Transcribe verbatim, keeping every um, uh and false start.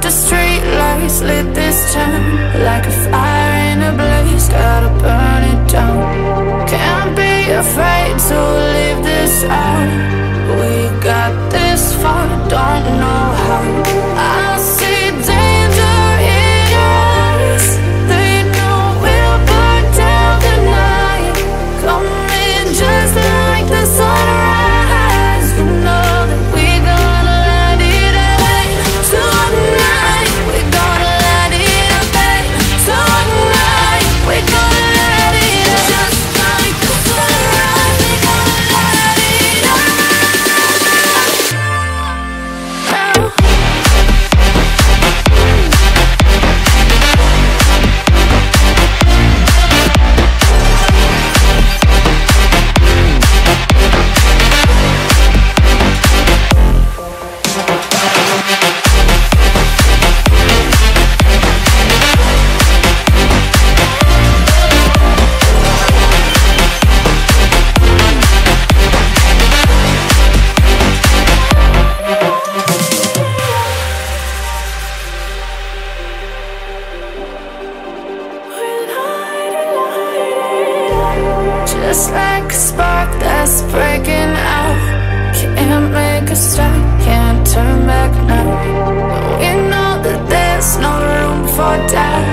of street lights lit this town, like a fire in a blaze, gotta burn it down. Can't be afraid to leave this out. We got this far, don't know how. I see danger in your eyes. They know we'll burn down the night, coming just like the sunrise. You know that we're gonna light it up tonight. We're gonna light it up tonight. We're gonna light it up just like the sunrise. We're gonna light it up now. Just like a spark that's breaking out, can't make a stop, can't turn back now. We know that there's no room for doubt.